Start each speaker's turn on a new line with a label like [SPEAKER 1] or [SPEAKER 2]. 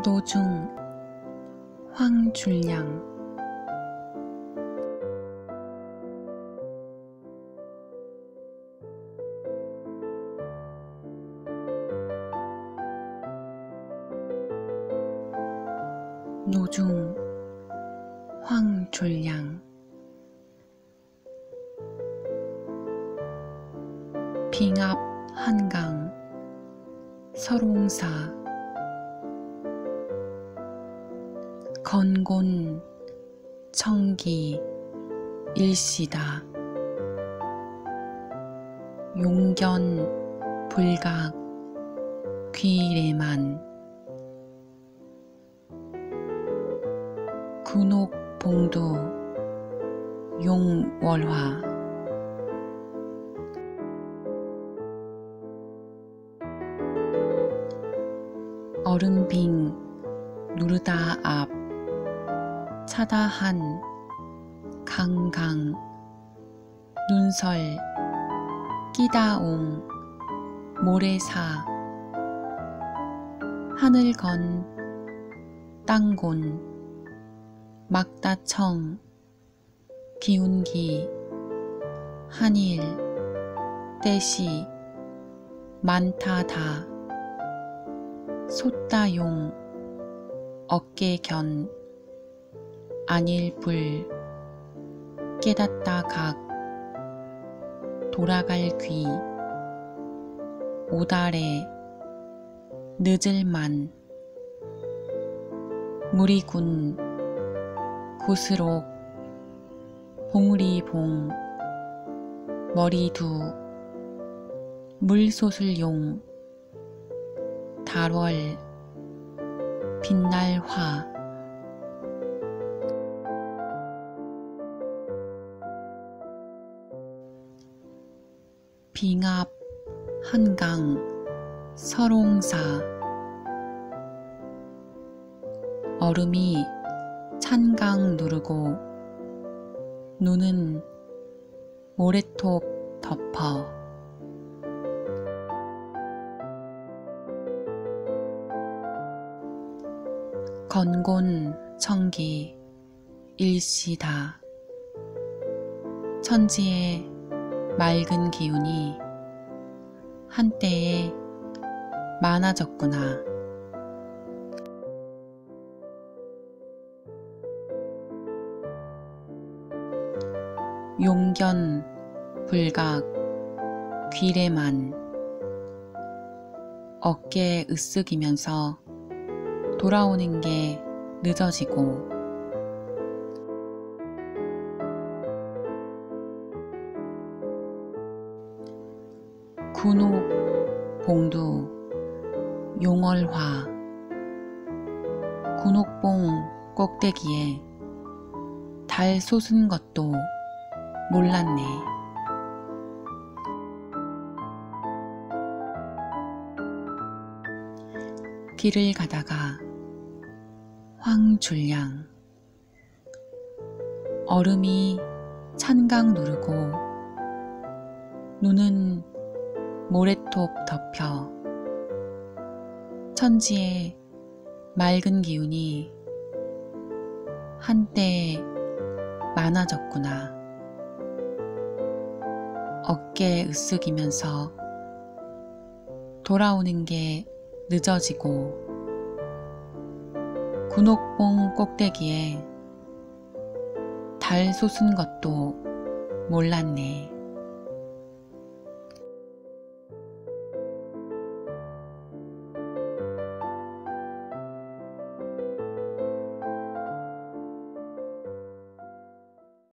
[SPEAKER 1] 도중 황줄량 노중 황줄량 빙압 한강 설옹사 건곤 청기 일시다 용견 불각 귀래만 군옥 봉두 용월화 얼음빙 누르다 앞 차다한 강강 눈설 끼다옹 모래사 하늘 건 땅곤 막다청 기운기 한일 떼시 많다다 솟다용 어깨견 안일불 깨닫다 각 돌아갈 귀 오달에 늦을만 무리군 구스록 봉우리봉 머리두 물소슬용 달월 빛날화 빙압 한강 설옹사 얼음이 찬강 누르고 눈은 모래톱 덮어 건곤 청기 일시다 천지의 맑은 기운이 한때에 많아졌구나. 용견 불각 귀래만 어깨 으쓱이면서 돌아오는 게 늦어지고 군옥 봉두 용월화 군옥봉 꼭대기에 달 솟은 것도 몰랐네. 길을 가다가 황줄량 얼음이 찬강 누르고 눈은 모래톱 덮여 천지의 맑은 기운이 한때 많아졌구나. 어깨 으쓱이면서 돌아오는 게 늦어지고 군옥봉 꼭대기에 달 솟은 것도 몰랐네.